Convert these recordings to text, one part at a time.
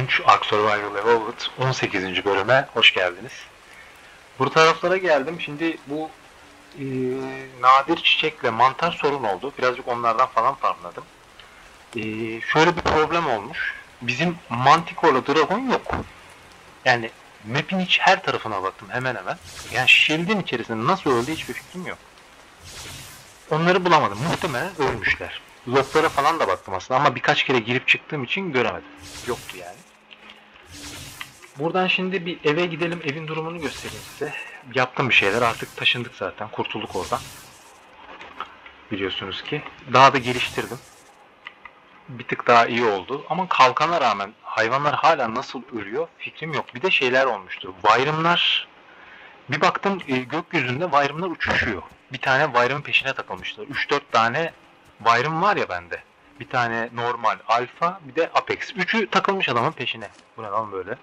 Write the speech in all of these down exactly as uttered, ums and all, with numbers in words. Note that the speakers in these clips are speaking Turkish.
üç Ark Survival Evolved on sekizinci bölüme hoş geldiniz. Bu taraflara geldim. Şimdi bu e, nadir çiçekle mantar sorun oldu. Birazcık onlardan falan farmladım. E, şöyle bir problem olmuş. Bizim Manticore'la Dragon yok. Yani map'in hiç her tarafına baktım hemen hemen. Yani shield'in içerisinde nasıl öldü hiçbir fikrim yok. Onları bulamadım. Muhtemelen ölmüşler. Loglara falan da baktım aslında ama birkaç kere girip çıktığım için göremedim. Yoktu yani. Buradan şimdi bir eve gidelim, evin durumunu göstereyim size. Yaptım bir şeyler, artık taşındık zaten, kurtulduk oradan. Biliyorsunuz ki. Daha da geliştirdim. Bir tık daha iyi oldu. Ama kalkana rağmen hayvanlar hala nasıl ölüyor fikrim yok. Bir de şeyler olmuştu. Wyvern'lar, bir baktım e, gökyüzünde Wyvern'lar uçuşuyor. Bir tane Wyvern'ın peşine takılmışlar. üç dört tane Wyvern var ya bende. Bir tane normal, alfa, bir de apex. Üçü takılmış adamın peşine. Bu ne lan böyle?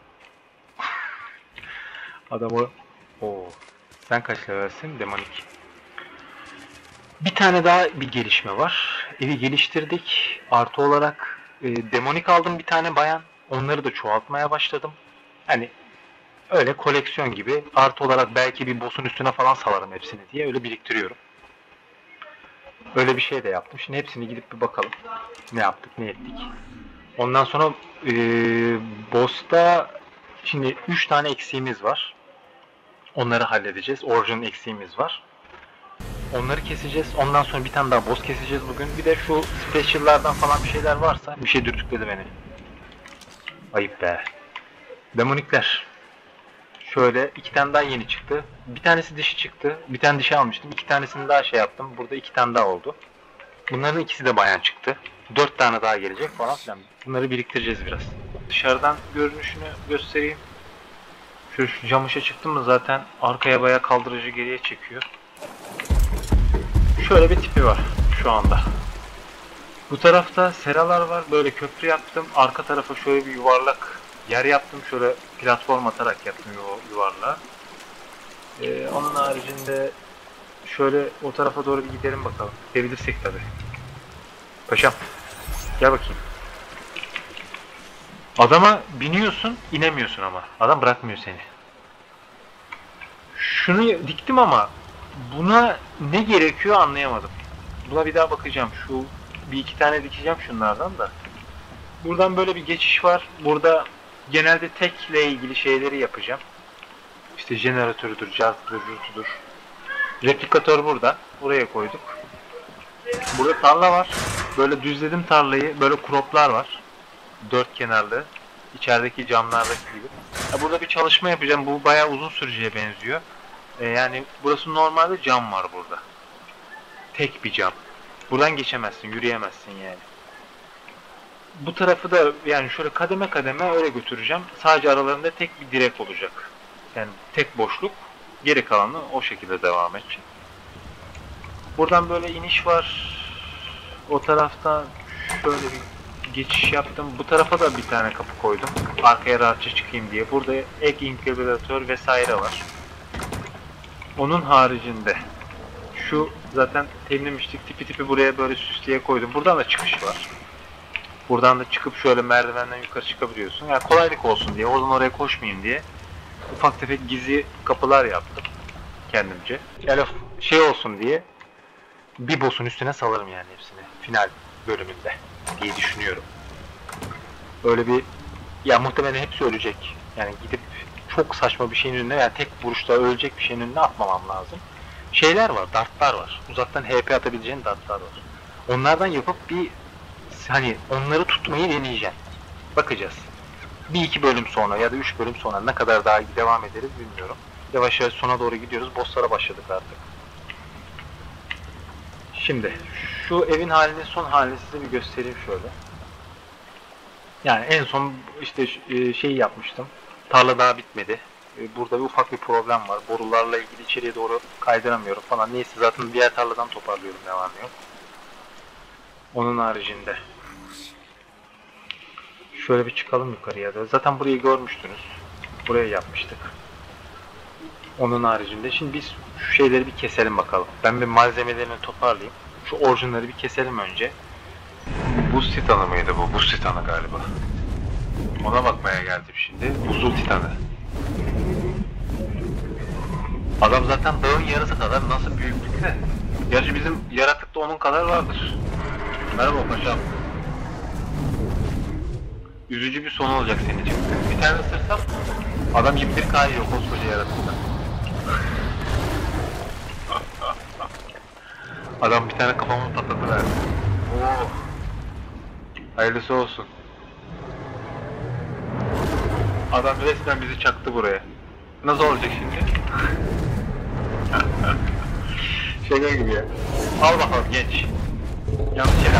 Adamı... Oo. Sen kaç levelsin? Demonik. Bir tane daha bir gelişme var. Evi geliştirdik. Artı olarak e, demonik aldım bir tane bayan. Onları da çoğaltmaya başladım. Hani öyle koleksiyon gibi. Artı olarak belki bir boss'un üstüne falan salarım hepsini diye öyle biriktiriyorum. Öyle bir şey de yaptım. Şimdi hepsini gidip bir bakalım. Ne yaptık, ne ettik. Ondan sonra e, boss'ta şimdi üç tane eksiğimiz var. Onları halledeceğiz. Origin eksiğimiz var. Onları keseceğiz. Ondan sonra bir tane daha boss keseceğiz bugün. Bir de şu special'lardan falan bir şeyler varsa, bir şey dürtükledi beni. Ayıp be. Demonikler. Şöyle iki tane daha yeni çıktı. Bir tanesi dişi çıktı. Bir tane dişi almıştım. İki tanesini daha şey yaptım. Burada iki tane daha oldu. Bunların ikisi de bayan çıktı. Dört tane daha gelecek falan filan. Bunları biriktireceğiz biraz. Dışarıdan görünüşünü göstereyim. Şu, şu camışa çıktım mı zaten arkaya bayağı kaldırıcı geriye çekiyor. Şöyle bir tipi var şu anda. Bu tarafta seralar var. Böyle köprü yaptım. Arka tarafa şöyle bir yuvarlak yer yaptım. Şöyle platform atarak yaptım yuvarlağı. Ee, onun haricinde şöyle o tarafa doğru bir gidelim bakalım. Gidebilirsek tabi. Paşam gel bakayım. Adama biniyorsun, inemiyorsun ama. Adam bırakmıyor seni. Şunu diktim ama buna ne gerekiyor anlayamadım. Buna bir daha bakacağım. Şu bir iki tane dikeceğim şunlardan da. Buradan böyle bir geçiş var. Burada genelde tekle ilgili şeyleri yapacağım. İşte jeneratörüdür, cartıdır, jurtudur. Replikatör burada. Buraya koyduk. Burada tarla var. Böyle düzledim tarlayı. Böyle croplar var. Dört kenarlı. İçerideki camlardaki gibi. Ya burada bir çalışma yapacağım. Bu bayağı uzun süreceğe benziyor. Ee, yani burası normalde cam var burada. Tek bir cam. Buradan geçemezsin, yürüyemezsin yani. Bu tarafı da yani şöyle kademe kademe öyle götüreceğim. Sadece aralarında tek bir direk olacak. Yani tek boşluk. Geri kalanı o şekilde devam edecek. Buradan böyle iniş var. O taraftan şöyle bir geçiş yaptım. Bu tarafa da bir tane kapı koydum. Arkaya rahatça çıkayım diye. Burada ek inkübatör vesaire var. Onun haricinde şu zaten temizlemiştik. Tipi tipi buraya böyle süsleye koydum. Buradan da çıkış var. Buradan da çıkıp şöyle merdivenden yukarı çıkabiliyorsun. Yani kolaylık olsun diye, oradan oraya koşmayayım diye ufak tefek gizli kapılar yaptım kendimce. Yani şey olsun diye bir boss'un üstüne salarım yani hepsini final bölümünde diye düşünüyorum. Öyle bir, ya muhtemelen hepsi ölecek. Yani gidip çok saçma bir şeyin önüne, yani tek vuruşta ölecek bir şeyin önüne atmamam lazım. Şeyler var, dartlar var. Uzaktan H P atabileceğin dartlar var. Onlardan yapıp bir, hani onları tutmayı deneyeceğim. Bakacağız. Bir iki bölüm sonra ya da üç bölüm sonra ne kadar daha devam ederiz bilmiyorum. Yavaş yavaş sona doğru gidiyoruz. Bosslara başladık artık. Şimdi şu evin halini, son halini size bir göstereyim şöyle. Yani en son işte şeyi yapmıştım. Tarla daha bitmedi. Burada bir ufak bir problem var. Borularla ilgili içeriye doğru kaydıramıyorum falan. Neyse zaten diğer tarladan toparlıyorum, ne var ne yok. Onun haricinde şöyle bir çıkalım yukarıya da. Zaten burayı görmüştünüz. Buraya yapmıştık. Onun haricinde şimdi biz şu şeyleri bir keselim bakalım. Ben bir malzemelerini toparlayayım. Şu orijinleri bir keselim önce. Buz titanı mıydı bu? Buz titanı galiba. Ona bakmaya geldim şimdi. Buzul Titanı. Adam zaten dağın yarısı kadar, nasıl büyüklükte. Gerçi bizim yaratık da onun kadar vardır. Merhaba paşam. Üzücü bir son olacak senin için. Bir tane ısırsam adam yirmi bir K yiyor koskoca yaratıkta. Adam bir tane kafamı patlatıverdi. Oo. Hayırlısı olsun. Adam resmen bizi çaktı buraya. Nasıl olacak şimdi? Şaka gibi ya. Al bakalım genç. Yanlış şeyler.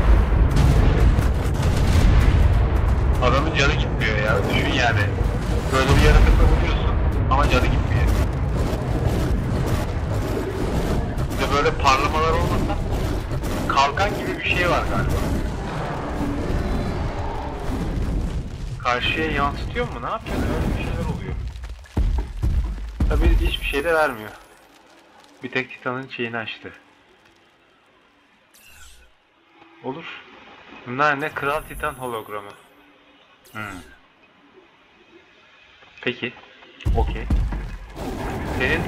Adamın canı gitmiyor ya. Düşün yani. Böyle bir yaratıkla vuruyorsun ama canı gitmiyor. Bir de böyle parlamalar olmasa kalkan gibi bir şey var galiba. Karşıya yansıtıyor mu? Ne yapıyor? Öyle bir şeyler oluyor. Tabii hiçbir şey de vermiyor. Bir tek Titan'ın şeyini açtı. Olur. Bunlar ne? Kral Titan hologramı. Hmm. Peki. Okey. Senin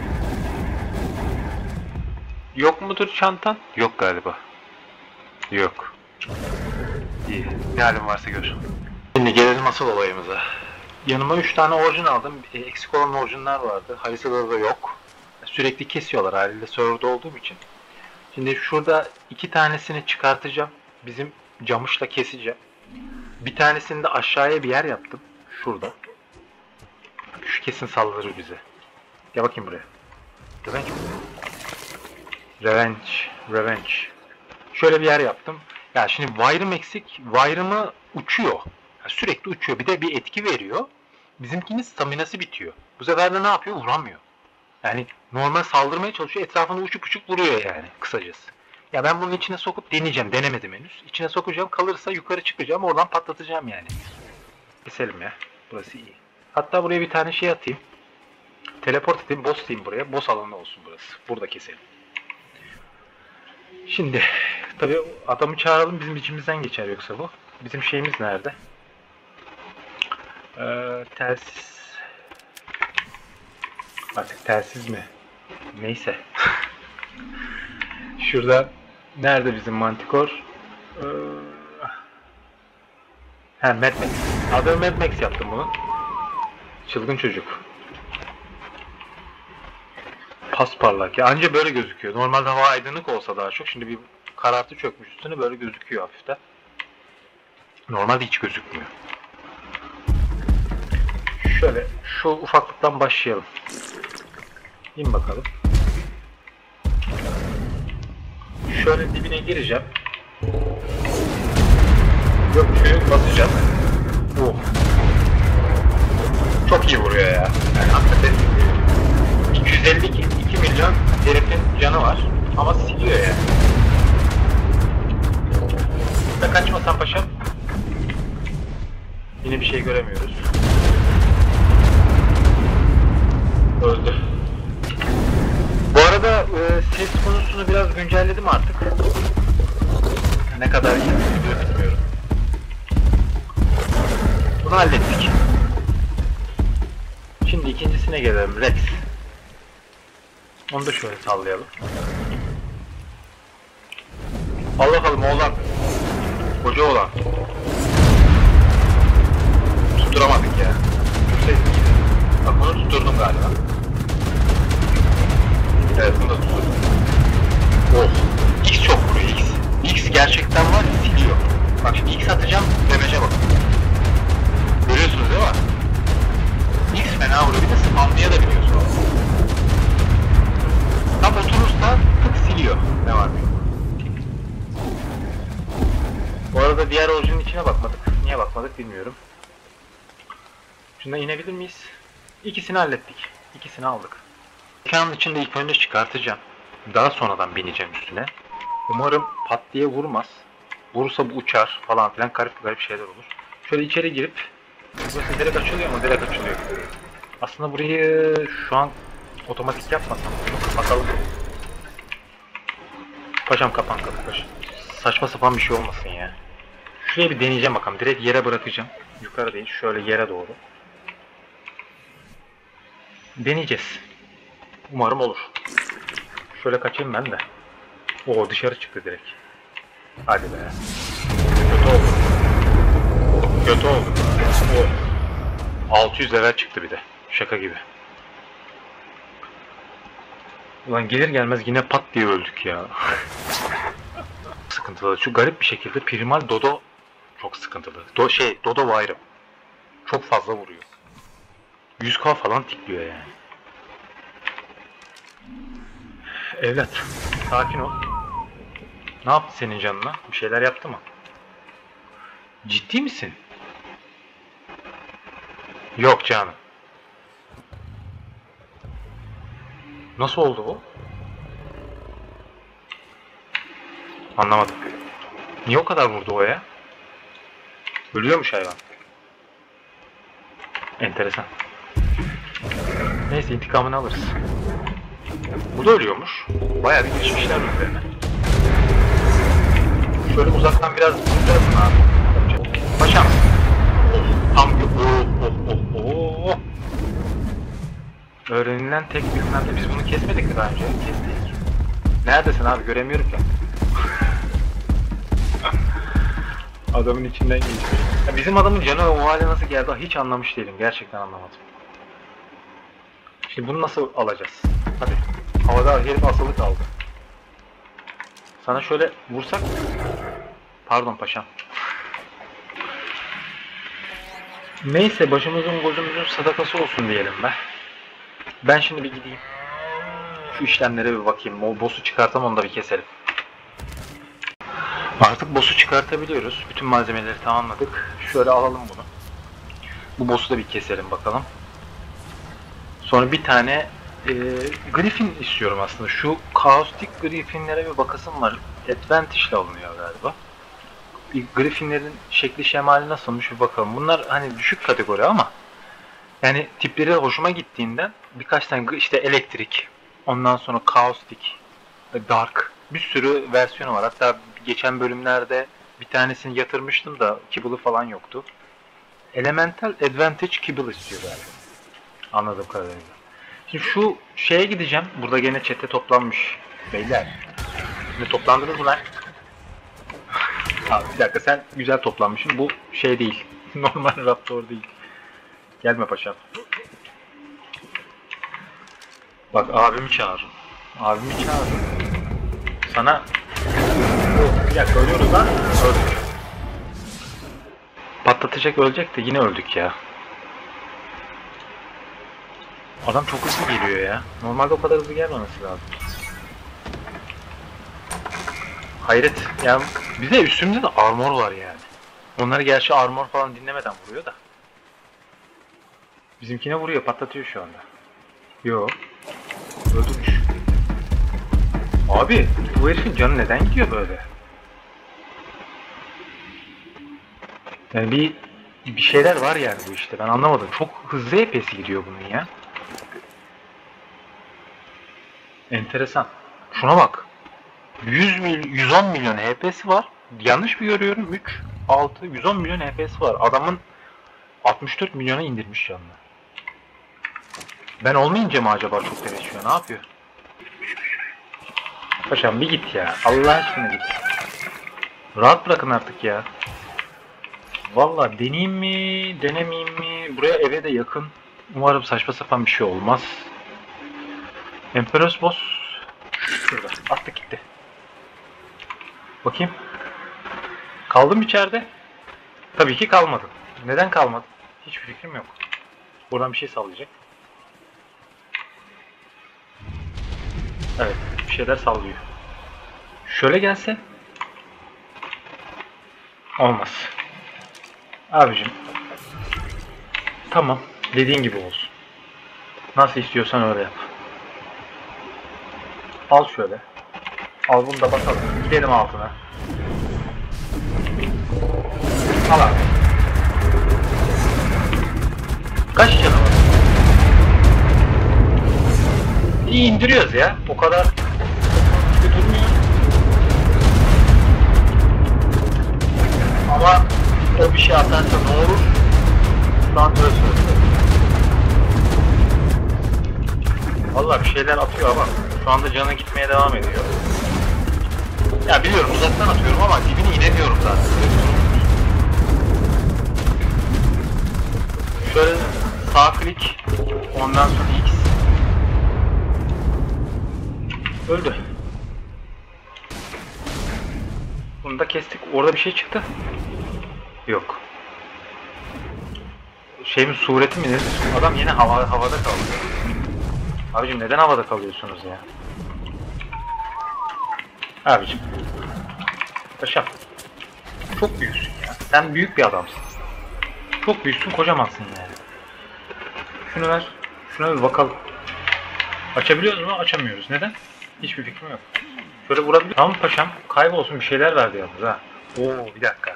yok mudur çantan? Yok galiba. Yok. İyi. Ne halin varsa gör. Şimdi gelelim asıl olayımıza. Yanıma üç tane orijin aldım. E, eksik olan orijinler vardı. Haritada da yok. Sürekli kesiyorlar haliyle serverda olduğum için. Şimdi şurada iki tanesini çıkartacağım. Bizim camışla keseceğim. Bir tanesini de aşağıya bir yer yaptım. Şurada. Şu kesin saldırır bize. Gel bakayım buraya. Revenge mi? Revenge. Revenge. Şöyle bir yer yaptım. Ya şimdi wire'ım eksik. Wire'ımı uçuyor. Ya sürekli uçuyor. Bir de bir etki veriyor. Bizimkinin staminası bitiyor. Bu sefer de ne yapıyor? Vuramıyor. Yani normal saldırmaya çalışıyor. Etrafında uçup uçup vuruyor yani. Kısacası. Ya ben bunun içine sokup deneyeceğim. Denemedim henüz. İçine sokacağım. Kalırsa yukarı çıkacağım. Oradan patlatacağım yani. Keselim ya. Burası iyi. Hatta buraya bir tane şey atayım. Teleport atayım. Boss diyeyim buraya. Boss alanı olsun burası. Burada keselim. Şimdi tabii adamı çağıralım. Bizim içimizden geçer yoksa bu. Bizim şeyimiz nerede? Ee, telsiz. Artık telsiz mi? Neyse. Şurada nerede bizim mantikor? Ee, he, Mad Max. Adını Mad Max yaptım bunu. Çılgın çocuk. Pasparlak ya. Anca böyle gözüküyor. Normalde hava aydınlık olsa daha çok. Şimdi bir karartı çökmüş üstüne, böyle gözüküyor hafiften. Normalde hiç gözükmüyor. Şöyle şu ufaklıktan başlayalım. İn bakalım. Şöyle dibine gireceğim. Yok şöyle basacağım. Oh. Çok iyi vuruyor ya. Yani hakikaten iki yüz elli iki milyon herifin canı var. Ama siliyor yani. Da kaçmasan paşam. Yine bir şey göremiyoruz. Öldü. Bu arada e, ses konusunu biraz güncelledim artık. Ne kadar iyi bilmiyorum. Bunu hallettik. Şimdi ikincisine gelelim. Rex. Onu da şöyle sallayalım. Al bakalım oğlan. Koca oğlan. Tutturamadık ya. Bak bunu tutturdum galiba. Evet bunu da tutturdum. Oh. X çok vuruyor X. X gerçekten var ya, siliyor. Bak şimdi X atacağım. Damage'e bak. Görüyorsunuz değil mi? X fena vuruyor. Bir de spamlayabiliyor sonra. Tam oturursa tık siliyor. Ne var mı? Bu arada diğer orijinin içine bakmadık. Niye bakmadık bilmiyorum. Şundan inebilir miyiz? İkisini hallettik. İkisini aldık. Mekanın içinde ilk önce çıkartacağım. Daha sonradan bineceğim üstüne. Umarım pat diye vurmaz. Vurursa bu uçar falan filan, garip garip şeyler olur. Şöyle içeri girip, burası direkt açılıyor mu? Direkt açılıyor. Aslında burayı şu an otomatik yapmasam, kapatalım. Paşam kapan kapan paşam. Saçma sapan bir şey olmasın ya. Şuraya bir deneyeceğim bakalım. Direkt yere bırakacağım. Yukarı değil. Şöyle yere doğru. Deneyeceğiz. Umarım olur. Şöyle kaçayım ben de. Oo, dışarı çıktı direkt. Hadi be. Kötü oldu. Kötü oldu. Oh. altı yüz level çıktı bir de. Şaka gibi. Ulan gelir gelmez yine pat diye öldük ya. Sıkıntılı. Şu garip bir şekilde primal Dodo çok sıkıntılı. Do şey Dodo Wyvern çok fazla vuruyor. yüz K falan tikliyor yani. Evlat, sakin ol. Ne yaptı senin canına? Bir şeyler yaptı mı? Ciddi misin? Yok canım. Nasıl oldu bu? Anlamadım. Niye o kadar vurdu o ya? Ölüyormuş hayvan. Enteresan. Neyse, intikamını alırız. Bu da ölüyormuş. Bayağı bir geçmişler üzerine. Şöyle uzaktan biraz vuracağız mı abi? Paşam. Tam bir oh oh oh oh. Öğrenilen tek bilmem de biz bunu kesmedik mi daha önce? Kestik. Neredesin abi? Göremiyorum ki. Adamın içinden geçiyor. Ya bizim adamın canı o hale nasıl geldi hiç anlamış değilim. Gerçekten anlamadım. Şimdi bunu nasıl alacağız? Hadi. Havada herif asılı kaldı. Sana şöyle vursak... Pardon paşam. Neyse, başımızın gözümüzün sadakası olsun diyelim be. Ben şimdi bir gideyim. Şu işlemlere bir bakayım. O boss'u çıkartam, onu da bir keselim. Artık boss'u çıkartabiliyoruz. Bütün malzemeleri tamamladık. Şöyle alalım bunu. Bu boss'u da bir keselim bakalım. Sonra bir tane e, Griffin istiyorum aslında. Şu kaostik Griffin'lere bir bakasım var. Advantage ile alınıyor galiba. Griffin'lerin şekli şemali nasılmış bir bakalım. Bunlar hani düşük kategori ama yani tipleri hoşuma gittiğinden birkaç tane işte elektrik, ondan sonra kaostik, dark, bir sürü versiyonu var. Hatta geçen bölümlerde bir tanesini yatırmıştım da Kibble'ı falan yoktu. Elemental Advantage Kibble istiyor galiba. Anladığım kadarıyla. Şimdi şu şeye gideceğim. Burada gene chat'te toplanmış beyler. Şimdi toplandınız mı lan? Abi bir dakika, sen güzel toplanmışsın. Bu şey değil. Normal Raptor değil. Gelme paşam. Bak abimi çağırın. Abimi çağırın. Sana... Bir dakika, ölüyoruz lan. Öldük. Patlatacak, ölecek de yine öldük ya. Adam çok hızlı geliyor ya. Normalde o kadar hızlı gelmemesi lazım. Hayret. Yani bize üstümüzde de armor var yani. Onları gerçi armor falan dinlemeden vuruyor da. Bizimkine vuruyor, patlatıyor şu anda. Yo. Öldürmüş. Abi bu herifin canı neden gidiyor böyle? Yani bir bir şeyler var yani bu işte. Ben anlamadım. Çok hızlı H P'si gidiyor bunun ya. Enteresan. Şuna bak. yüz mil, yüz on milyon H P'si var. Yanlış mı görüyorum? üç, altı, yüz on milyon H P'si var. Adamın altmış dört milyona indirmiş canını. Ben olmayınca mı acaba çok deneşiyor? Ne yapıyor? Paşam bir git ya. Allah aşkına git. Rahat bırakın artık ya. Vallahi deneyeyim mi, denemeyeyim mi? Buraya eve de yakın. Umarım saçma sapan bir şey olmaz. Emperor's Boss şurada. Attık gitti. Bakayım. Kaldım içeride. Tabii ki kalmadım. Neden kalmadım? Hiçbir fikrim yok. Buradan bir şey sallayacak. Evet, bir şeyler sallıyor. Şöyle gelse. Olmaz. Abicim. Tamam, dediğin gibi olsun. Nasıl istiyorsan öyle yap. Al şöyle. Al bunu da bakalım. Gidelim altına. Al abi. Kaç canı var? İyi indiriyoruz ya. O kadar durmuyor. Ama o bir şey atarsa ne olur? Sandra söyledi. Vallahi bir şeyler atıyor ama şu anda canı gitmeye devam ediyor. Ya biliyorum uzaktan atıyorum ama dibini inemiyorum zaten. Şöyle sağ klik, ondan sonra X. Öldü. Bunu da kestik. Orada bir şey çıktı. Yok. Şey mi, sureti mi nedir? Adam yine hava, havada kaldı. Abicim neden havada kalıyorsunuz ya? Abicim. Paşam. Çok büyüksün ya. Sen büyük bir adamsın. Çok büyüksün, kocamansın yani. Şunu ver. Şuna bir bakalım. Açabiliyoruz mu? Açamıyoruz. Neden? Hiçbir fikrim yok. Şöyle vurabilir. Tamam paşam. Kaybolsun, bir şeyler verdi yalnız ha. Oo bir dakika.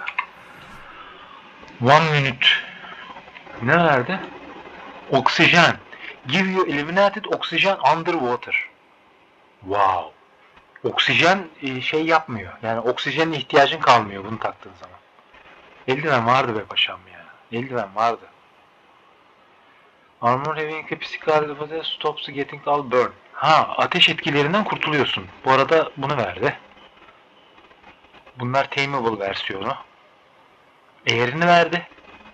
One minute. Ne verdi? Oksijen. Give you eliminated oxygen underwater. Wow. Oksijen şey yapmıyor. Yani oksijenin ihtiyacın kalmıyor bunu taktığın zaman. Eldiven vardı be paşam ya. Eldiven vardı. Armor having a physical stops getting all burn. Ha, ateş etkilerinden kurtuluyorsun. Bu arada bunu verdi. Bunlar tameable versiyonu. Eğerini verdi.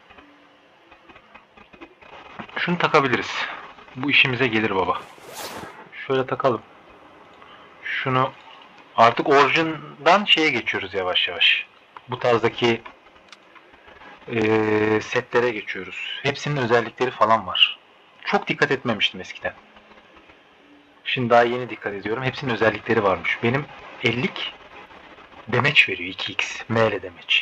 Şunu takabiliriz. Bu işimize gelir baba. Şöyle takalım. Şunu artık orijindan şeye geçiyoruz yavaş yavaş. Bu tarzdaki ee, setlere geçiyoruz. Hepsinin özellikleri falan var. Çok dikkat etmemiştim eskiden. Şimdi daha yeni dikkat ediyorum. Hepsinin özellikleri varmış. Benim ellik damage veriyor. iki x. Melee damage.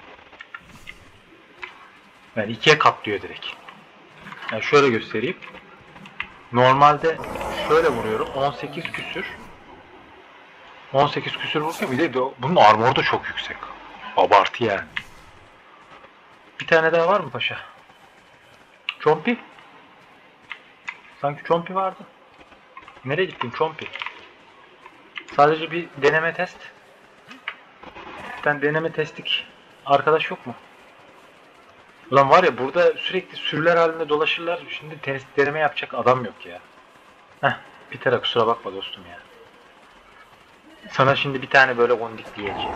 Yani ikiye katlıyor direkt. Yani şöyle göstereyim. Normalde şöyle vuruyorum. on sekiz küsür. on sekiz küsür vuruyor. Bir de bunun armoru da çok yüksek. Abartı yani. Bir tane daha var mı paşa? Çompi? Sanki Çompi vardı. Nereye gittin Çompi? Sadece bir deneme test. Bir tane deneme testlik arkadaş yok mu? Ulan var ya burada sürekli sürüler halinde dolaşırlar. Şimdi test deneme yapacak adam yok ya. Heh, bir tane kusura bakma dostum ya. Sana şimdi bir tane böyle gondik diyeceğim.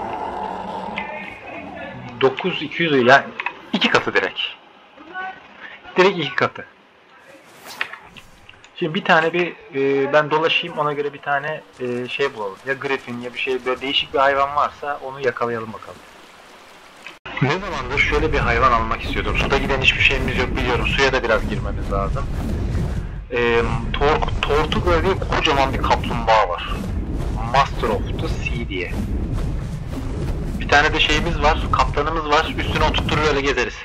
dokuz iki yüz yani iki katı direkt. Direkt iki katı. Şimdi bir tane bir e, ben dolaşayım, ona göre bir tane e, şey bulalım. Ya griffin ya bir şey, böyle değişik bir hayvan varsa onu yakalayalım bakalım. Ne zamandır şöyle bir hayvan almak istiyordum. Suda giden hiçbir şeyimiz yok biliyorum. Suya da biraz girmemiz lazım. E, tor tortu böyle kocaman bir kaplumbağa var. Master of the Sea diye. Bir tane de şeyimiz var, kaptanımız var. Üstüne oturtturur öyle gezeriz.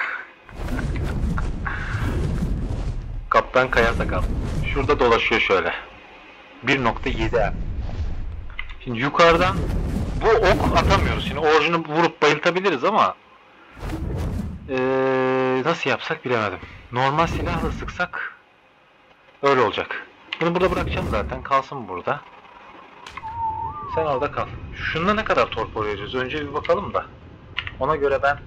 Kaptan Kaya Sakal. Şurada dolaşıyor şöyle. bir nokta yedi M. Şimdi yukarıdan bu ok atamıyoruz. Şimdi orijini vurup bayıltabiliriz ama ee, nasıl yapsak bilemedim. Normal silahla sıksak öyle olacak. Bunu burada bırakacağım zaten. Kalsın burada. Sen orada kal. Şununla ne kadar torpor vereceğiz? Önce bir bakalım da. Ona göre ben...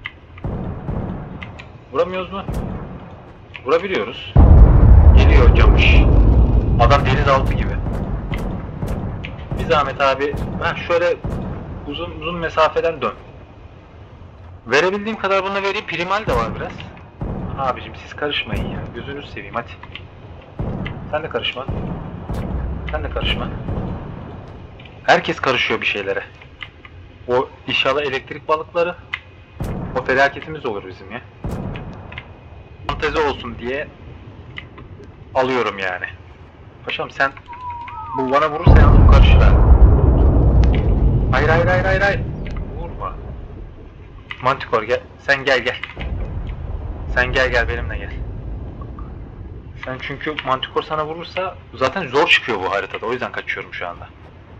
Vuramıyoruz mu? Vurabiliyoruz. Geliyor camış. Adam denizaltı gibi. Bir zahmet abi. Ha şöyle uzun uzun mesafeden dön. Verebildiğim kadar bunu vereyim. Primal de var biraz. Abicim siz karışmayın ya. Gözünüzü seveyim hadi. Sen de karışma. Sen de karışma. Herkes karışıyor bir şeylere. O inşallah elektrik balıkları. O felaketimiz olur bizim ya. Fantezi olsun diye alıyorum yani. Paşam sen bu bana vurursa yalnız bu karışır ha. Hayır hayır hayır hayır hayır. Vurma. Mantikor gel. Sen gel gel. Sen gel gel benimle gel. Sen çünkü Mantikor sana vurursa zaten zor çıkıyor bu haritada. O yüzden kaçıyorum şu anda.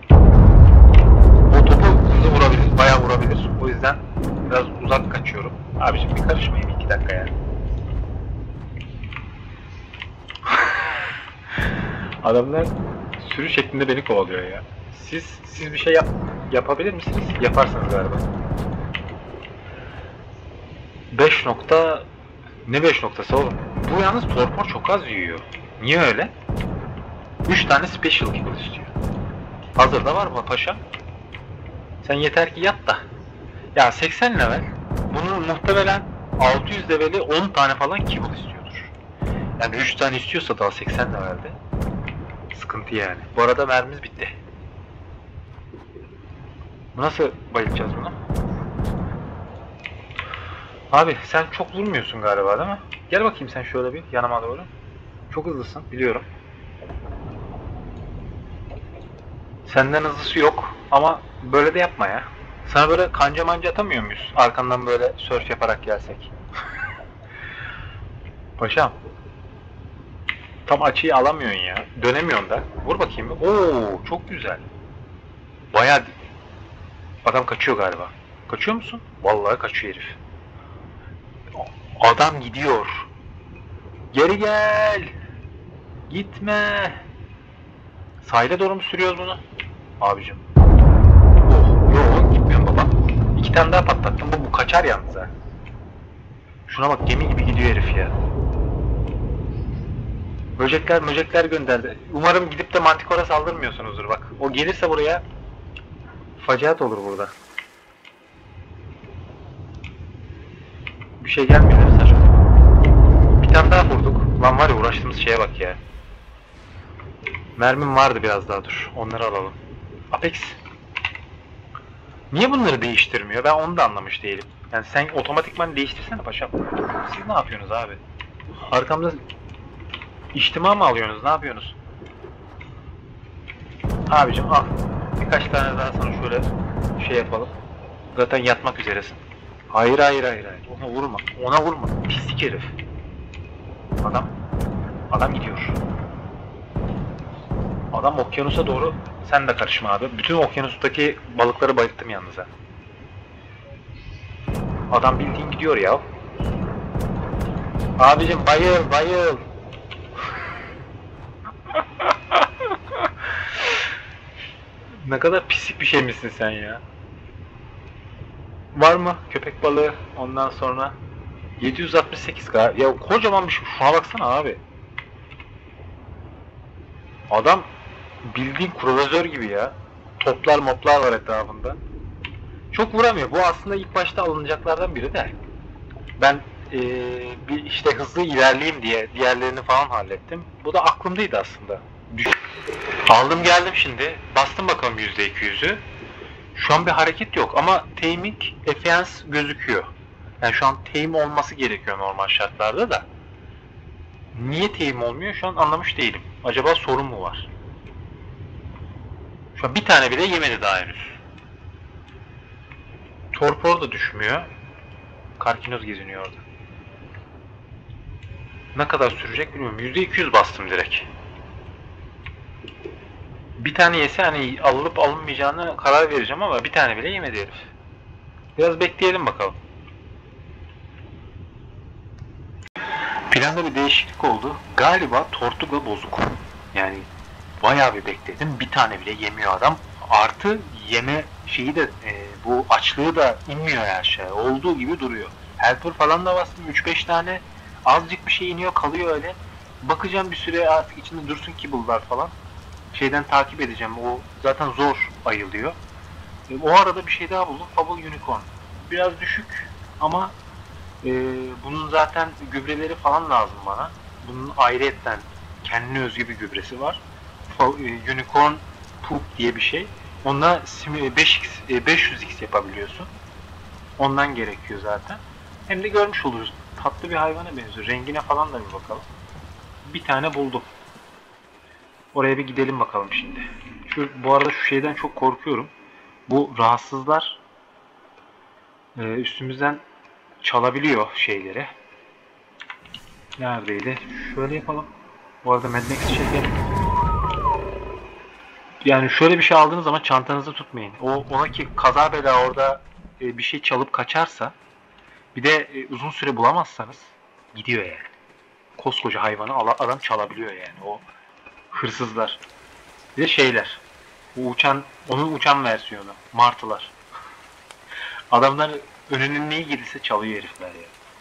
O topu hızlı vurabilir. Bayağı vurabilir. O yüzden biraz uzak kaçıyorum. Abiciğim bir karışmayayım iki dakika yani. Adamlar sürü şeklinde beni kovalıyor ya. Siz siz bir şey yap yapabilir misiniz? Yaparsınız galiba. beş nokta... Ne beş noktası oğlum? Bu yalnız torpor çok az yiyor. Niye öyle? üç tane special kibble istiyor. Hazırda var mı paşa? Sen yeter ki yat da. Ya seksen level. Bunun muhtemelen altı yüz leveli on tane falan kibble istiyordur. Yani üç tane istiyorsa daha seksen levelde. Sıkıntı yani. Bu arada mermimiz bitti. Nasıl bayılacağız bunu? Abi sen çok vurmuyorsun galiba değil mi? Gel bakayım sen şöyle bir yanıma doğru. Çok hızlısın biliyorum. Senden hızlısı yok ama böyle de yapma ya. Sana böyle kanca manca atamıyor muyuz? Arkandan böyle surf yaparak gelsek. Paşam. Tam açıyı alamıyorsun ya. Dönemiyorsun da. Vur bakayım. Oo çok güzel. Bayağı... Adam kaçıyor galiba. Kaçıyor musun? Vallahi kaçıyor herif. Adam gidiyor. Geri gel. Gitme. Sahile doğru mu sürüyoruz bunu? Abicim. Oh, yok gitmiyorum baba. İki tane daha patlattım. Bu, bu kaçar yalnız ha. Şuna bak gemi gibi gidiyor herif ya. Böcekler möcekler gönderdi. Umarım gidip de Manticore'a saldırmıyorsunuzdur bak. O gelirse buraya faciat olur burada. Bir şey gelmiyor saçma. Bir tane daha vurduk. Lan var ya uğraştığımız şeye bak ya. Mermim vardı biraz daha dur. Onları alalım. Apex. Niye bunları değiştirmiyor? Ben onu da anlamış değilim. Yani sen otomatikman değiştirsene paşam. Siz ne yapıyorsunuz abi? Arkamda içtima mı alıyorsunuz? Ne yapıyorsunuz? Abicim al. Birkaç tane daha sana şöyle şey yapalım. Zaten yatmak üzeresin. Hayır hayır hayır hayır. Ona vurma. Ona vurma. Pislik herif. Adam. Adam gidiyor. Adam okyanusa doğru. Sen de karışma abi. Bütün okyanustaki balıkları bayılttım yalnız ha. Adam bildiğin gidiyor ya. Abicim bayıl bayıl. Ne kadar pislik bir şey misin sen ya? Var mı köpek balığı ondan sonra? yedi yüz altmış sekiz galiba. Ya kocaman bir şey. Şuna baksana abi. Adam bildiğin kruvazör gibi ya. Toplar moplar var etrafında. Çok vuramıyor. Bu aslında ilk başta alınacaklardan biri de. Ben ee, bir işte hızlı ilerleyeyim diye diğerlerini falan hallettim. Bu da aklımdaydı aslında. Düş Aldım geldim şimdi. Bastım bakalım yüzde iki yüzü. Şu an bir hareket yok ama taming efficiency gözüküyor. Yani şu an tame olması gerekiyor normal şartlarda da. Niye tame olmuyor şu an anlamış değilim. Acaba sorun mu var? Şu an bir tane bile yemedi daha henüz. Torpor da düşmüyor. Karkinoz geziniyor orada. Ne kadar sürecek bilmiyorum. yüzde iki yüz bastım direkt. Bir tane yese hani alınıp alınmayacağını karar vereceğim ama bir tane bile yemedi herif. Biraz bekleyelim bakalım. Planda bir değişiklik oldu. Galiba Tortuga bozuk. Yani bayağı bir bekledim. Bir tane bile yemiyor adam. Artı yeme şeyi de e, bu açlığı da inmiyor aşağı. Olduğu gibi duruyor. Helper falan da bastım. üç beş tane azıcık bir şey iniyor kalıyor öyle. Bakacağım bir süre artık içinde dursun kibble'lar falan. Şeyden takip edeceğim. O zaten zor ayılıyor. E, o arada bir şey daha buldum. Fable Unicorn. Biraz düşük ama e, bunun zaten gübreleri falan lazım bana. Bunun ayrıyetten kendine özgü bir gübresi var. Unicorn Poop diye bir şey. Onunla beş x, beş yüz x yapabiliyorsun. Ondan gerekiyor zaten. Hem de görmüş oluruz. Tatlı bir hayvana benziyor. Rengine falan da bir bakalım. Bir tane buldum. Oraya bir gidelim bakalım şimdi. Şu, bu arada şu şeyden çok korkuyorum. Bu rahatsızlar e, üstümüzden çalabiliyor şeyleri. Neredeydi? Şöyle yapalım. Bu arada Mednex'i çekelim. Yani şöyle bir şey aldığınız zaman çantanızı tutmayın. O ona ki kaza bela orada e, bir şey çalıp kaçarsa, bir de e, uzun süre bulamazsanız gidiyor yani. Koskoca hayvanı adam çalabiliyor yani o hırsızlar. Bir de şeyler. Bu uçan, onun uçan versiyonu. Martılar. Adamlar önünün neyi gelirse çalıyor herifler ya.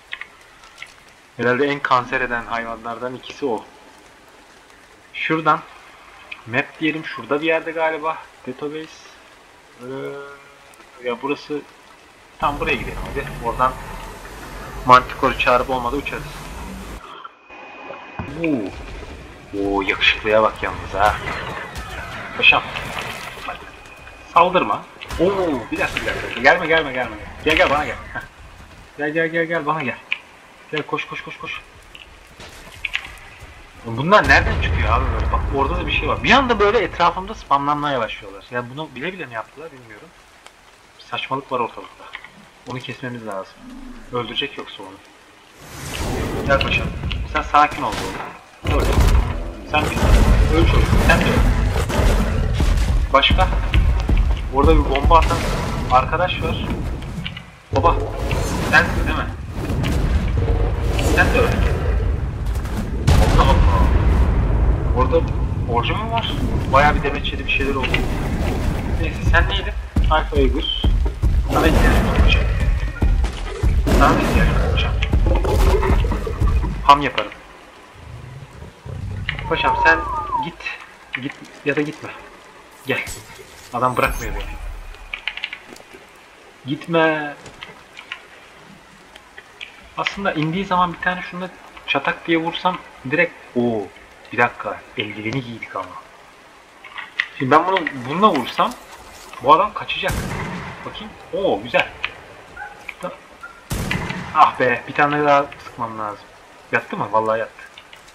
Herhalde en kanser eden hayvanlardan ikisi o. Şuradan map diyelim, şurada bir yerde galiba database. Ee, ya burası tam, buraya gidelim hadi. Oradan Manticore'u çağırıp olmadı uçarız. Oo. Oo, yakışıklıya bak yalnız ha. Paşam. Hadi. Saldırma. Oo, bir dakika bir dakika. Gelme gelme gelme. Gel gel bana gel. Heh. Gel gel gel gel bana gel. Gel koş koş koş koş. Bunlar nereden çıkıyor abi böyle? Bak orada da bir şey var. Bir anda böyle etrafımda spamlanmaya başlıyorlar. Ya bunu bile bile mi yaptılar bilmiyorum. Bir saçmalık var ortalıkta. Onu kesmemiz lazım. Öldürecek yoksa onu. Gel paşam. Sen sakin ol oğlum. Öyle. Sen bir öl çocuk. Sen de öl. Başka? Orada bir bomba atan arkadaş var. Baba. Sensin değil mi? Sen de öl. Allah Allah. Orada borcu mu var? Bayağı bir demeçeli bir şeyler oldu. Neyse sen neydin? Alfa Egus. Sana ihtiyacım olacak. Sana da ihtiyacım olacak. Ham yaparım. Paşam sen git. Git ya da gitme. Gel. Adam bırakmıyor beni. Gitme. Aslında indiği zaman bir tane şunu çatak diye vursam direkt o bir dakika eldiveni giydik ama. Şimdi ben bunu bununla vursam bu adam kaçacak. Bakayım. Oo güzel. Ah be, bir tane daha sıkmam lazım. Yattı mı? Vallahi yattı.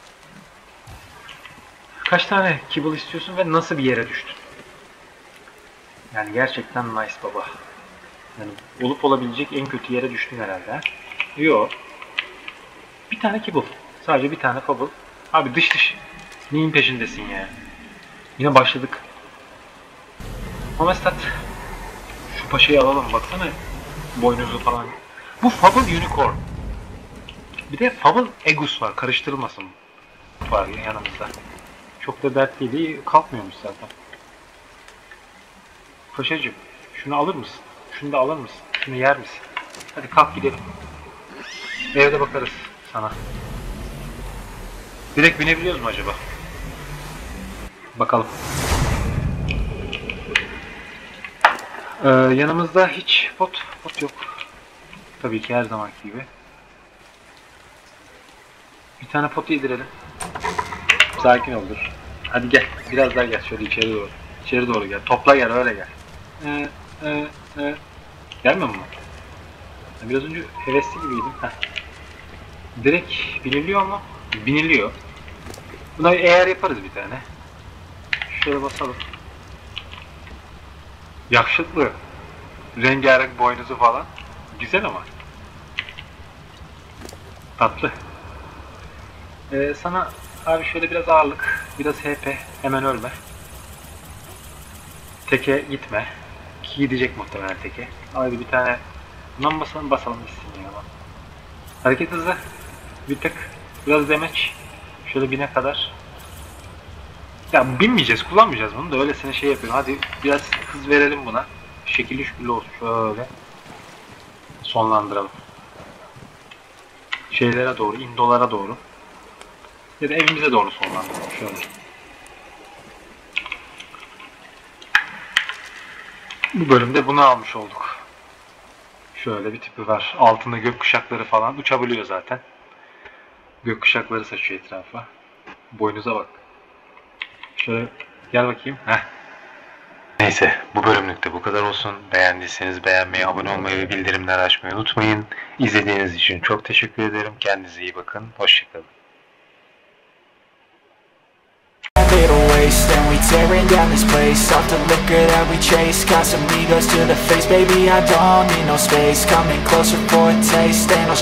Kaç tane kibble istiyorsun ve nasıl bir yere düştün? Yani gerçekten nice baba. Yani olup olabilecek en kötü yere düştün herhalde. Yo. Bir tane kibble. Sadece bir tane fable. Abi dış dış. Neyin peşindesin ya? Yine başladık. Homestat. Şu paşayı alalım. Baksana. Boynuzu falan. Bu Fable Unicorn. Bir de Fable Egus var. Karıştırılmasın. Var yanımızda. Çok da dert değil. Kalkmıyormuş zaten. Paşacığım. Şunu alır mısın? Şunu da alır mısın? Şunu yer misin? Hadi kalk gidelim. Evde bakarız sana. Direkt binebiliyoruz mu acaba? Bakalım. Ee, yanımızda hiç pot, pot yok. Tabii ki her zamanki gibi. Bir tane pot yedirelim. Sakin ol dur. Hadi gel. Biraz daha gel. Şöyle içeri doğru. İçeri doğru gel. Topla gel. Öyle gel. Ee, e, e. Gelmiyor mu? Biraz önce hevesli gibiydim. Heh. Direkt biniliyor mu? Biniliyor. Buna eğer yaparız bir tane. Şöyle basalım. Yakışıklı. Rengarenk boynuzu falan. Güzel ama. Tatlı. Ee, sana abi şöyle biraz ağırlık, biraz H P. Hemen ölme. Teke gitme. Ki gidecek muhtemelen teke. Hadi bir tane bundan basalım basalım gitsin ya. Hareket hızı. Bir tık. Biraz demeç. Şöyle bine kadar. Ya binmeyeceğiz, kullanmayacağız bunu da öylesine şey yapıyorum. Hadi biraz hız verelim buna. Şekilli şükürlü olsun. Şöyle. Sonlandıralım. Şeylere doğru, indolara doğru. Ya da evimize doğru sonlandıralım. Şöyle. Bu bölümde bunu almış olduk. Şöyle bir tipi var. Altında gökkuşakları falan. Uçabiliyor zaten. Gökkuşakları saçıyor etrafa. Boynuza bak. Şöyle gel bakayım. Heh. Neyse bu bölümlük de bu kadar olsun. Beğendiyseniz beğenmeyi, abone olmayı ve bildirimleri açmayı unutmayın. İzlediğiniz için çok teşekkür ederim. Kendinize iyi bakın. Hoşçakalın. And we tearing down this place off the liquor that we chase. Got some egos to the face, baby, I don't need no space. Coming closer for a taste, ain't no